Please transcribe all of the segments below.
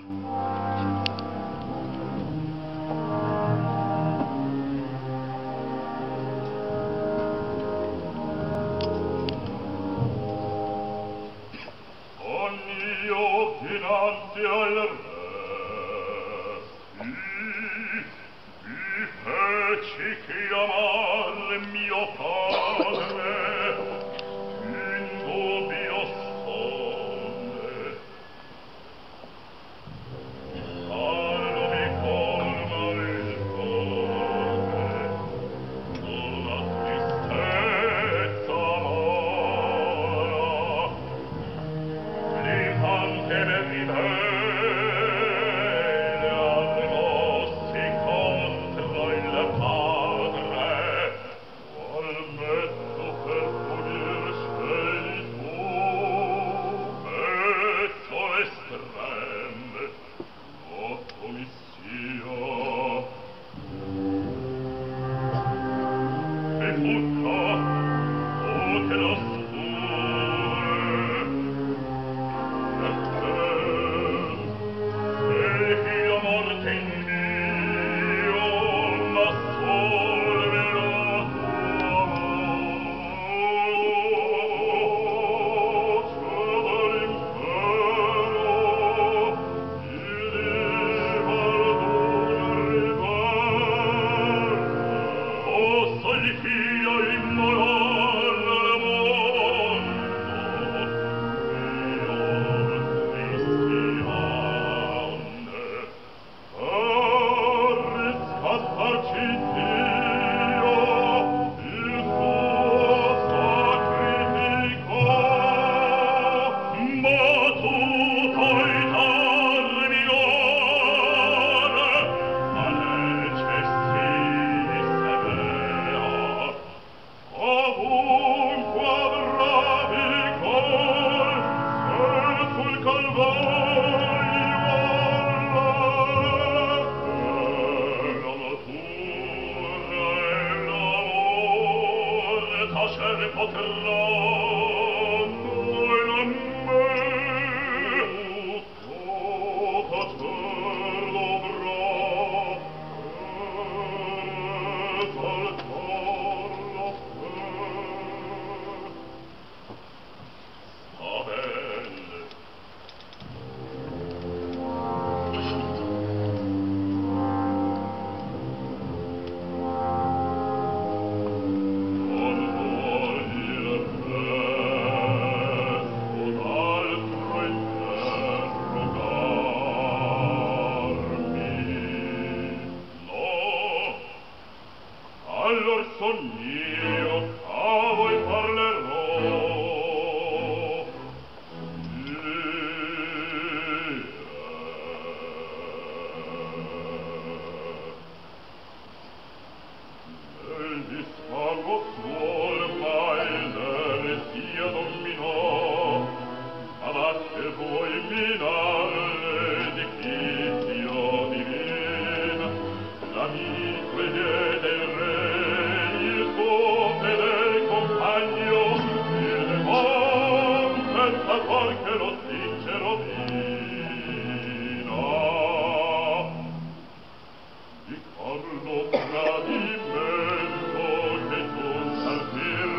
Dinanzi al re, mi feci chiamar mio padre, in dubbio stonde. Carlo mi colma il cuore, una tristezza amara, l'infante me vide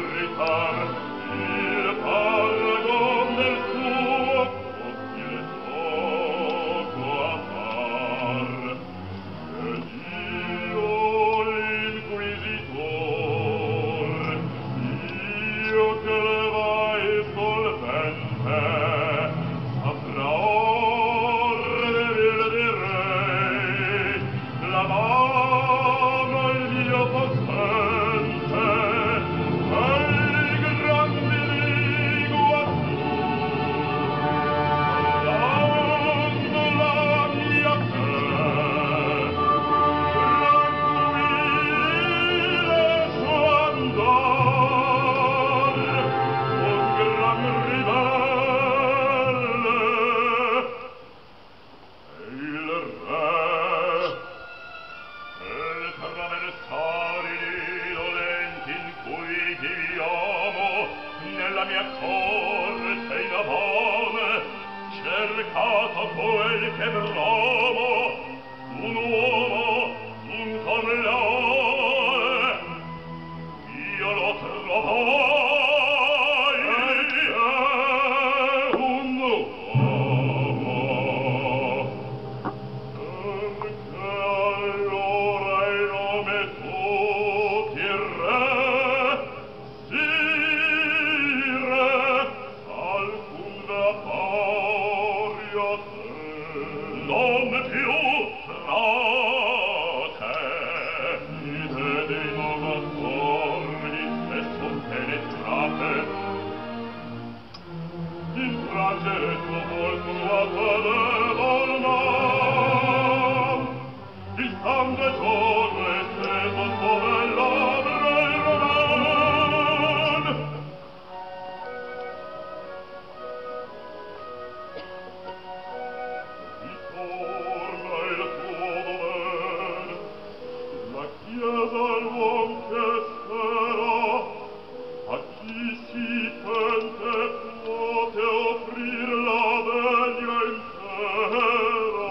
il paragone del suo, il trovato quel che trovo, un uomo inconleale, io lo trovai, un uomo. Perché allora il nome tuo ti re, sire, alcun da pari a te, non più frate, ide dei novatori e son penetrate, in frangere tuo volto a te l'orma, il sangue giorno è steso come labbra il roman. Ritorna il tuo dover, la chiesa l'uom che spera, a chi si pente pote offrir la veglia intera.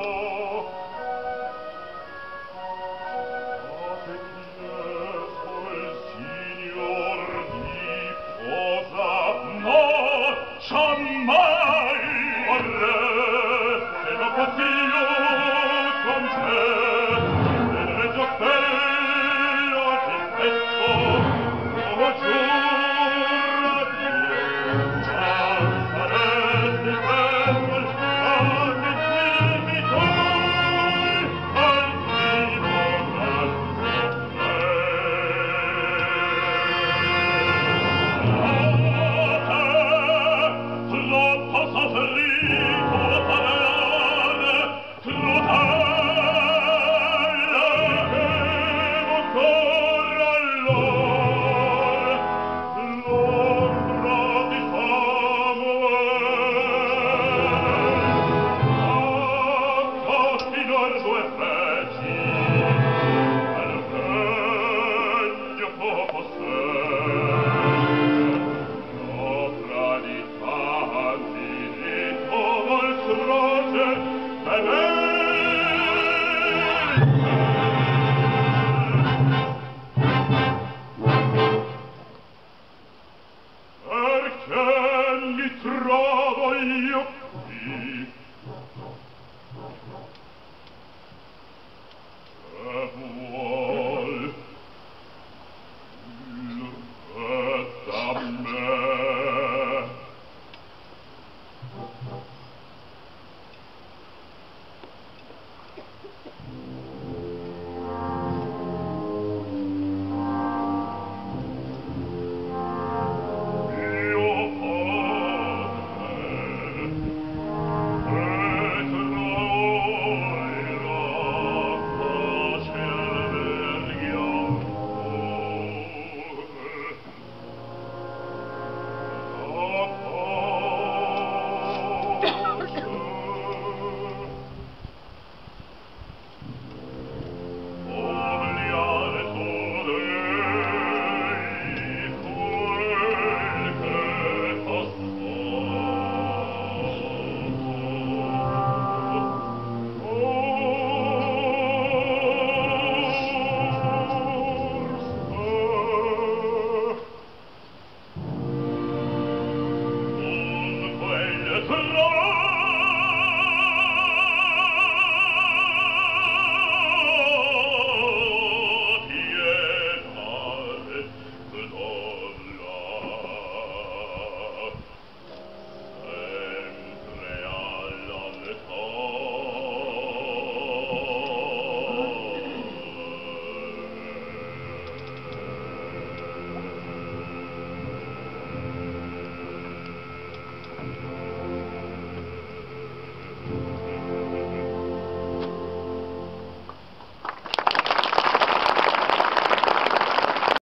Ate chiesto il Signor di posa, no, giammai vorreste lo consiglio con te, nel regio bello di petto, come giura Dio, già saresti bello il grande inquisitor, al troppo soffrito parole, perché mi trovo io qui, e vuol il re da me.